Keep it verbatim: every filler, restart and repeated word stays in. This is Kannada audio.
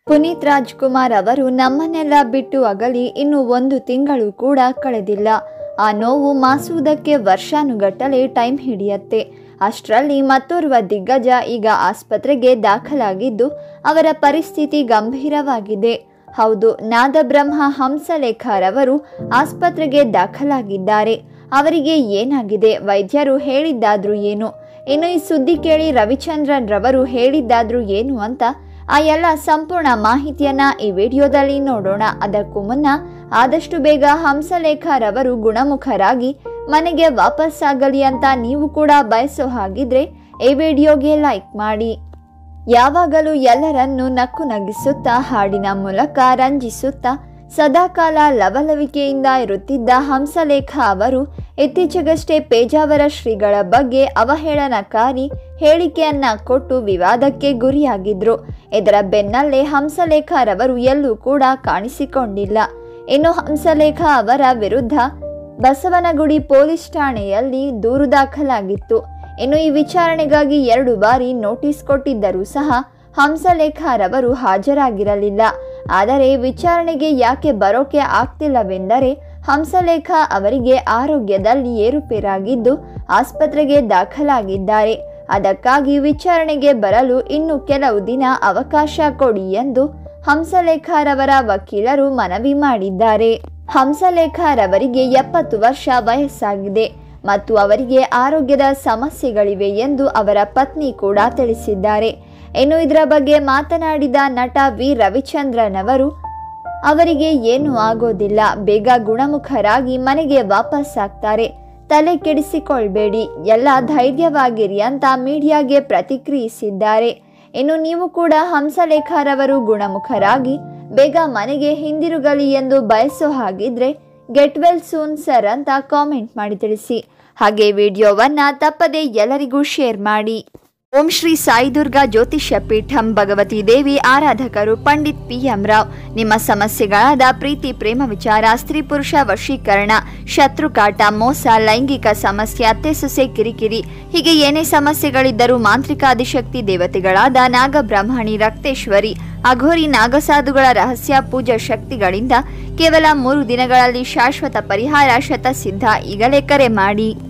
ಪುನೀತ್ ರಾಜ್ಕುಮಾರ್ ಅವರು ನಮ್ಮನ್ನೆಲ್ಲ ಬಿಟ್ಟು ಅಗಲಿ ಇನ್ನು ಒಂದು ತಿಂಗಳು ಕೂಡ ಕಳೆದಿಲ್ಲ. ಆ ನೋವು ಮಾಸುವುದಕ್ಕೆ ವರ್ಷಾನುಗಟ್ಟಲೆ ಟೈಮ್ ಹಿಡಿಯತ್ತೆ. ಅಷ್ಟರಲ್ಲಿ ಮತ್ತೋರ್ವ ದಿಗ್ಗಜ ಈಗ ಆಸ್ಪತ್ರೆಗೆ ದಾಖಲಾಗಿದ್ದು ಅವರ ಪರಿಸ್ಥಿತಿ ಗಂಭೀರವಾಗಿದೆ. ಹೌದು, ನಾದಬ್ರಹ್ಮ ಹಂಸಲೇಖರವರು ಆಸ್ಪತ್ರೆಗೆ ದಾಖಲಾಗಿದ್ದಾರೆ. ಅವರಿಗೆ ಏನಾಗಿದೆ, ವೈದ್ಯರು ಹೇಳಿದ್ದಾದ್ರೂ ಏನು, ಇನ್ನು ಈ ಸುದ್ದಿ ಕೇಳಿ ರವಿಚಂದ್ರನ್ ರವರು ಹೇಳಿದ್ದಾದ್ರೂ ಏನು ಅಂತ ಆ ಎಲ್ಲ ಸಂಪೂರ್ಣ ಮಾಹಿತಿಯನ್ನ ಈ ವಿಡಿಯೋದಲ್ಲಿ ನೋಡೋಣ. ಅದಕ್ಕೂ ಮುನ್ನ ಆದಷ್ಟು ಬೇಗ ಹಂಸಲೇಖರವರು ಗುಣಮುಖರಾಗಿ ಮನೆಗೆ ವಾಪಸ್ಸಾಗಲಿ ಅಂತ ನೀವು ಕೂಡ ಬಯಸೋ ಹಾಗಿದ್ರೆ ಈ ವಿಡಿಯೋಗೆ ಲೈಕ್ ಮಾಡಿ. ಯಾವಾಗಲೂ ಎಲ್ಲರನ್ನೂ ನಕ್ಕು ನಗಿಸುತ್ತಾ ಹಾಡಿನ ಮೂಲಕ ರಂಜಿಸುತ್ತಾ ಸದಾಕಾಲ ಲವಲವಿಕೆಯಿಂದ ಇರುತ್ತಿದ್ದ ಹಂಸಲೇಖ ಅವರು ಇತ್ತೀಚೆಗಷ್ಟೇ ಪೇಜಾವರ ಶ್ರೀಗಳ ಬಗ್ಗೆ ಅವಹೇಳನಕಾರಿ ಹೇಳಿಕೆಯನ್ನ ಕೊಟ್ಟು ವಿವಾದಕ್ಕೆ ಗುರಿಯಾಗಿದ್ರು. ಇದರ ಬೆನ್ನಲ್ಲೇ ಹಂಸಲೇಖರವರು ಎಲ್ಲೂ ಕೂಡ ಕಾಣಿಸಿಕೊಂಡಿಲ್ಲ. ಇನ್ನು ಹಂಸಲೇಖ ಅವರ ವಿರುದ್ಧ ಬಸವನಗುಡಿ ಪೊಲೀಸ್ ಠಾಣೆಯಲ್ಲಿ ದೂರು ದಾಖಲಾಗಿತ್ತು. ಇನ್ನು ಈ ವಿಚಾರಣೆಗಾಗಿ ಎರಡು ಬಾರಿ ನೋಟಿಸ್ ಕೊಟ್ಟಿದ್ದರೂ ಸಹ ಹಂಸಲೇಖರವರು ಹಾಜರಾಗಿರಲಿಲ್ಲ. ಆದರೆ ವಿಚಾರಣೆಗೆ ಯಾಕೆ ಬರೋಕೆ ಆಗ್ತಿಲ್ಲವೆಂದರೆ ಹಂಸಲೇಖ ಅವರಿಗೆ ಆರೋಗ್ಯದಲ್ಲಿ ಏರುಪೇರಾಗಿದ್ದು ಆಸ್ಪತ್ರೆಗೆ ದಾಖಲಾಗಿದ್ದಾರೆ. ಅದಕ್ಕಾಗಿ ವಿಚಾರಣೆಗೆ ಬರಲು ಇನ್ನು ಕೆಲವು ದಿನ ಅವಕಾಶ ಕೊಡಿ ಎಂದು ಹಂಸಲೇಖರವರ ವಕೀಲರು ಮನವಿ ಮಾಡಿದ್ದಾರೆ. ಹಂಸಲೇಖರವರಿಗೆ ಎಪ್ಪತ್ತು ವರ್ಷ ವಯಸ್ಸಾಗಿದೆ ಮತ್ತು ಅವರಿಗೆ ಆರೋಗ್ಯದ ಸಮಸ್ಯೆಗಳಿವೆ ಎಂದು ಅವರ ಪತ್ನಿ ಕೂಡ ತಿಳಿಸಿದ್ದಾರೆ. ಇನ್ನು ಇದರ ಬಗ್ಗೆ ಮಾತನಾಡಿದ ನಟ ವಿ ರವಿಚಂದ್ರನ್ ಅವರು ಅವರಿಗೆ ಏನೂ ಆಗೋದಿಲ್ಲ, ಬೇಗ ಗುಣಮುಖರಾಗಿ ಮನೆಗೆ ವಾಪಸ್ಸಾಗ್ತಾರೆ, ತಲೆ ಕೆಡಿಸಿಕೊಳ್ಬೇಡಿ, ಎಲ್ಲ ಧೈರ್ಯವಾಗಿರಿ ಅಂತ ಮೀಡಿಯಾಗೆ ಪ್ರತಿಕ್ರಿಯಿಸಿದ್ದಾರೆ. ಇನ್ನು ನೀವು ಕೂಡ ಹಂಸಲೇಖರವರು ಗುಣಮುಖರಾಗಿ ಬೇಗ ಮನೆಗೆ ಹಿಂದಿರುಗಲಿ ಎಂದು ಬಯಸೋ ಹಾಗಿದ್ರೆ ಗೆಟ್ ವೆಲ್ ಸೂನ್ ಸರ್ ಅಂತ ಕಾಮೆಂಟ್ ಮಾಡಿ ತಿಳಿಸಿ. ಹಾಗೆ ವಿಡಿಯೋವನ್ನ ತಪ್ಪದೆ ಎಲ್ಲರಿಗೂ ಶೇರ್ ಮಾಡಿ. ಓಂ ಶ್ರೀ ಸಾಯಿ ದುರ್ಗಾ ಜ್ಯೋತಿಷ್ಯ ಪೀಠಂ ಭಗವತಿ ದೇವಿ ಆರಾಧಕರು ಪಂಡಿತ್ ಪಿ ಎಂ ರಾವ್. ನಿಮ್ಮ ಸಮಸ್ಯೆಗಳಾದ ಪ್ರೀತಿ, ಪ್ರೇಮ ವಿಚಾರ, ಸ್ತ್ರೀ ಪುರುಷ ವಶೀಕರಣ, ಶತ್ರುಕಾಟ, ಮೋಸ, ಲೈಂಗಿಕ ಸಮಸ್ಯೆ, ಅತ್ತೆ ಸೊಸೆ ಕಿರಿಕಿರಿ, ಹೀಗೆ ಏನೇ ಸಮಸ್ಯೆಗಳಿದ್ದರೂ ಮಾಂತ್ರಿಕ ಆದಿಶಕ್ತಿ ದೇವತೆಗಳಾದ ನಾಗಬ್ರಹ್ಮಣಿ, ರಕ್ತೇಶ್ವರಿ, ಅಘೋರಿ, ನಾಗಸಾಧುಗಳ ರಹಸ್ಯ ಪೂಜಾ ಶಕ್ತಿಗಳಿಂದ ಕೇವಲ ಮೂರು ದಿನಗಳಲ್ಲಿ ಶಾಶ್ವತ ಪರಿಹಾರ ಶತಸಿದ್ಧ. ಈಗಲೇ ಕರೆ ಮಾಡಿ.